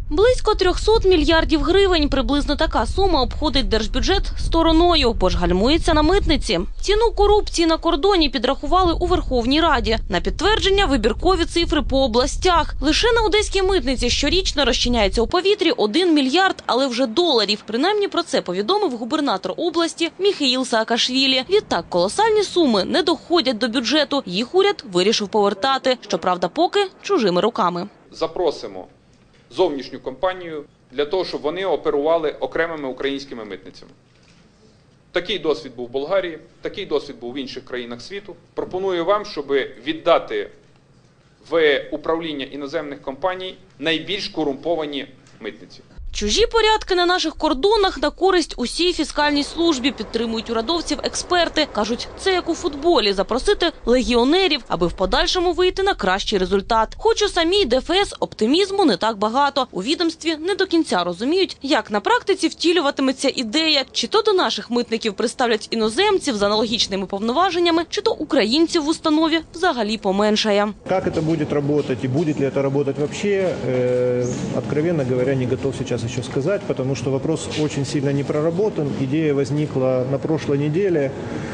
Близько 300 мільярдів гривень. Приблизно така сума обходить держбюджет стороною, бо ж гальмується на митниці. Ціну корупції на кордоні підрахували у Верховній Раді. На підтвердження вибіркові цифри по областях. Лише на одеській митниці щорічно розчиняється у повітрі 1 мільярд, але вже доларів. Принаймні про це повідомив губернатор області Міхеїл Саакашвілі. Відтак колосальні суми не доходять до бюджету. Їх уряд вирішив повертати. Щоправда, поки чужими руками. Запросимо зовнішню компанію для того, щоб вони оперували окремими українськими митницями. Такий досвід був в Болгарії, такий досвід був в інших країнах світу. Пропоную вам, щоб віддати в управління іноземних компаній найбільш корумповані митниці. Чужі порядки на наших кордонах на користь усій фіскальній службі, підтримують урадовців експерти. Кажуть, це як у футболі – запросити легіонерів, аби в подальшому вийти на кращий результат. Хоч у самій ДФС оптимізму не так багато. У відомстві не до кінця розуміють, як на практиці втілюватиметься ідея. Чи то до наших митників представлять іноземців з аналогічними повноваженнями, чи то українців в установі взагалі поменшає. Як це буде працювати і буде ли це працювати взагалі, откровенно говоря, не готов зараз еще сказать, потому что вопрос очень сильно не проработан. Идея возникла на прошлой неделе.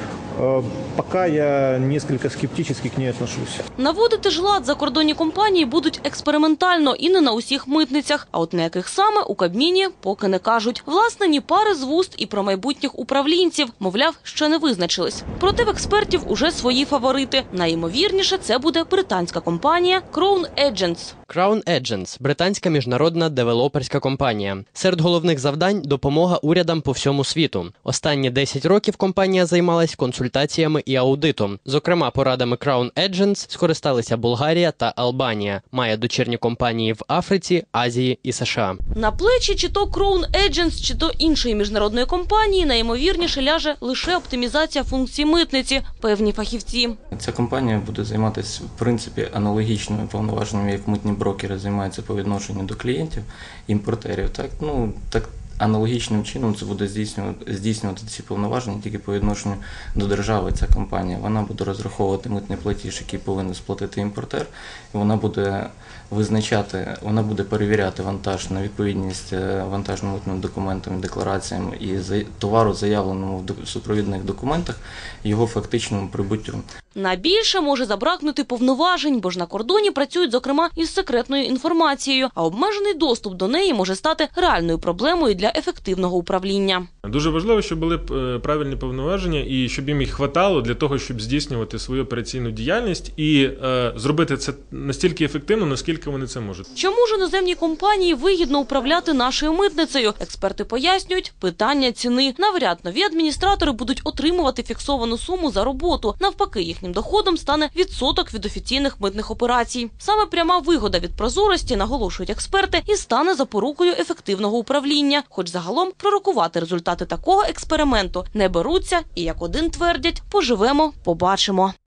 Пока я несколько скептически к ней отношусь. Наводити ж лад закордонні компанії будуть експериментально і не на усіх митницях. А от на яких саме у Кабміні поки не кажуть. Власне, ні пари з вуст і про майбутніх управлінців. Мовляв, ще не визначились. Проте в експертів уже свої фаворити. Найімовірніше це буде британська компанія Crown Agents. Crown Agents – британська міжнародна девелоперська компанія. Серед головних завдань – допомога урядам по всьому світу. Останні 10 років компанія займалась консультаціями і аудитом. Зокрема, порадами Crown Agents скористалися Болгарія та Албанія. Має дочірні компанії в Африці, Азії і США. На плечі чи то Crown Agents, чи то іншої міжнародної компанії найімовірніше ляже лише оптимізація функцій митниці, певні фахівці. Ця компанія буде займатися, в принципі, аналогічними повноваженнями, як митні брокери займаються по відношенню до клієнтів, імпортерів. Так аналогічним чином це буде здійснювати ці повноваження тільки по відношенню до держави. Ця компанія, вона буде розраховувати митний платіж, який повинен сплатити імпортер, і вона буде визначати, вона буде перевіряти вантаж на відповідність вантажно-митним документам і деклараціям і товару, заявленому в супровідних документах, його фактичному прибуттю. На більше може забракнути повноважень, бо ж на кордоні працюють, зокрема, із секретною інформацією, а обмежений доступ до неї може стати реальною проблемою для ефективного управління. Дуже важливо, щоб були правильні повноваження і щоб їм їх хватало для того, щоб здійснювати свою операційну діяльність і зробити це настільки ефективно, наскільки вони це можуть. Чому ж іноземній компанії вигідно управляти нашою митницею? Експерти пояснюють – питання ціни. Навряд нові адміністратори будуть отримувати фіксовану суму за роботу. Навпаки, їхнім доходом стане відсоток від офіційних митних операцій. Саме пряма вигода від прозорості, наголошують експерти, і стане запорукою ефективного управління. Хоч загалом пророкувати результати такого експерименту не беруться і, як один твердять, поживемо – побачимо.